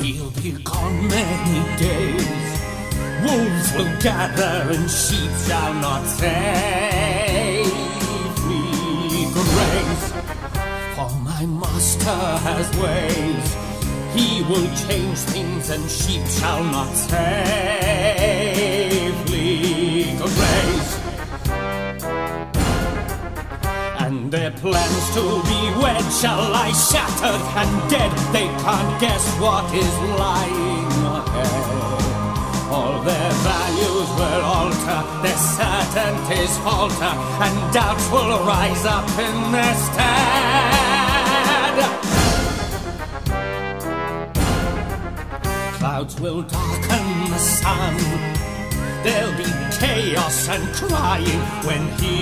He'll be gone many days. Wolves will gather and sheep shall not safely graze. For my master has ways. He will change things and sheep shall not safely graze. And their plans to be wed shall lie shattered and dead. They can't guess what is lying ahead. All their values will alter, their certainties falter, and doubts will rise up in their stead. Clouds will darken the sun. There'll be chaos and crying when he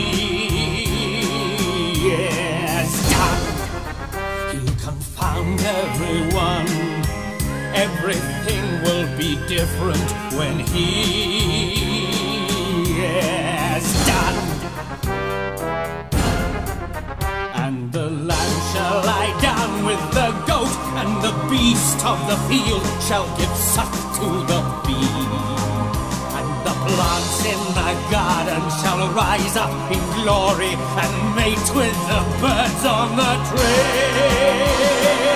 is done. He'll confound everyone. Everything will be different when he is done. And the lamb shall lie down with the goat, and the beast of the field shall give suck to the bee. And the plants in the garden shall rise up in glory and mate with the birds on the tree.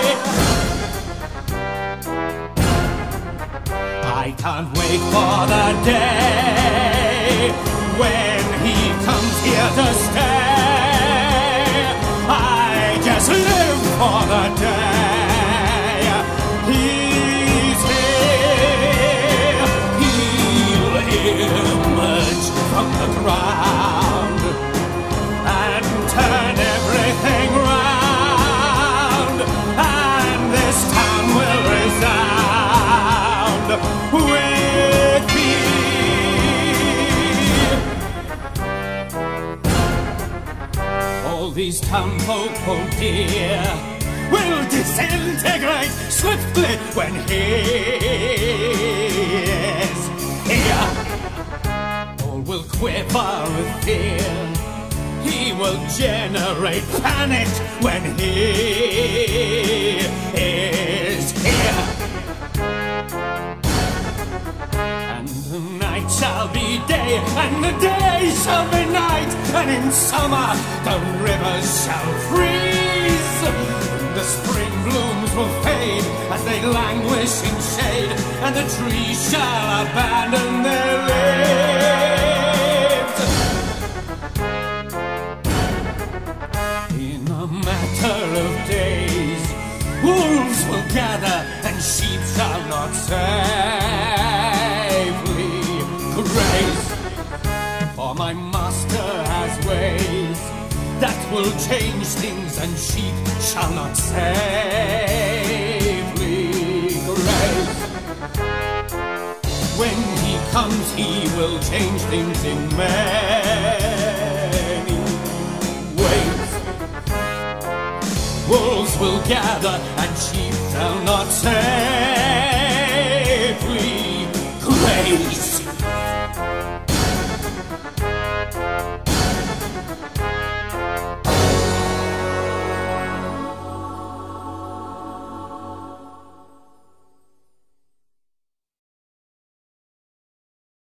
I can't wait for the day when he comes here to stay. I just live for the day he's here. He'll emerge from the ground and turn everything round, and this town will resound with me. All these townfolk, oh dear, will disintegrate swiftly when he is here. All will quiver with fear. He will generate panic when he is here. And the night shall be day, and the day shall be night, and in summer the rivers shall freeze. The spring blooms will fade as they languish in shade, and the trees shall abandon their leaves. In a matter of days, wolves will gather, and sheep shall not safely graze. For my master has ways that will change things, and sheep shall not safely graze. When he comes, he will change things in many ways. Wolves will gather, and sheep shall not safely graze.